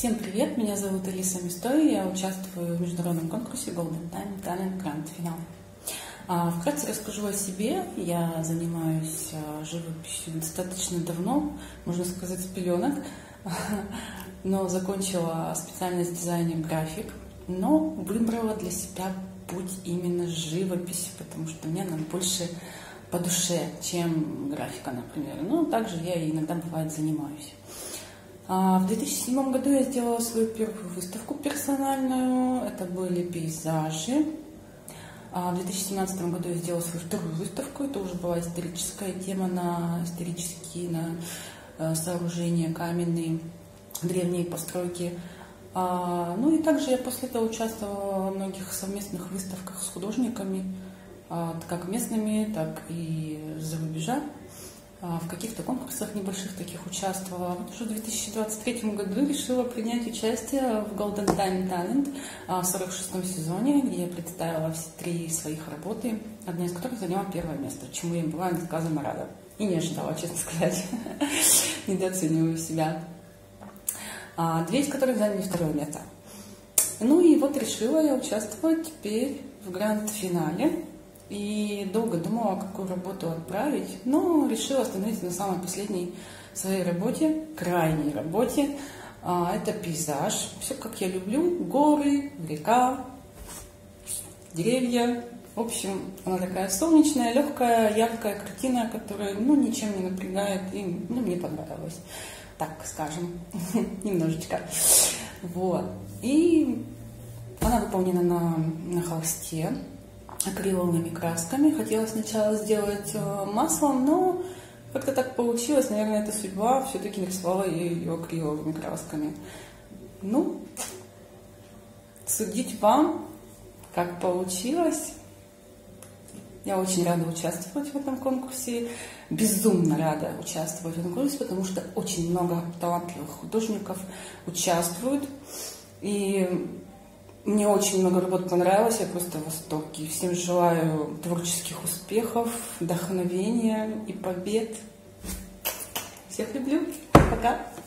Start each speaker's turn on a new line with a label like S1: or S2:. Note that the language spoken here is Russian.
S1: Всем привет, меня зовут Алиса Местой, я участвую в международном конкурсе Golden Time Talent Grand Final. Вкратце расскажу о себе. Я занимаюсь живописью достаточно давно, можно сказать, с пеленок, но закончила специальность дизайнер-график, но выбрала для себя путь именно живописи, потому что мне она больше по душе, чем графика, например. Но также я иногда, бывает, занимаюсь. В 2007 году я сделала свою первую выставку персональную, это были пейзажи. В 2017 году я сделала свою вторую выставку, это уже была историческая тема на исторические сооружения каменные, древние постройки. Ну и также я после этого участвовала во многих совместных выставках с художниками, как местными, так и за рубежа. В каких-то конкурсах небольших таких участвовала. Вот уже в 2023 году решила принять участие в Golden Time Talent в 46-м сезоне, где я представила все 3 своих работы, одна из которых заняла первое место, чему я была несказанно рада. И не ожидала, честно сказать. Недооцениваю себя. 2 из которых заняли второе место. Ну и вот решила я участвовать теперь в гранд-финале. И долго думала, какую работу отправить, но решила остановиться на самой последней своей работе, крайней работе. Это пейзаж. Все, как я люблю. Горы, река, деревья. В общем, она такая солнечная, легкая, яркая картина, которая ничем не напрягает. И мне понравилось. Так скажем, немножечко. Вот. И она выполнена на холсте, акриловыми красками. Хотела сначала сделать маслом, но как-то так получилось. Наверное, это судьба. Все-таки нарисовала я ее акриловыми красками. Судить вам, как получилось. Я очень рада участвовать в этом конкурсе. Безумно рада участвовать в этом конкурсе, потому что очень много талантливых художников участвуют. И мне очень много работ понравилось, я просто в восторге. Всем желаю творческих успехов, вдохновения и побед. Всех люблю. Пока.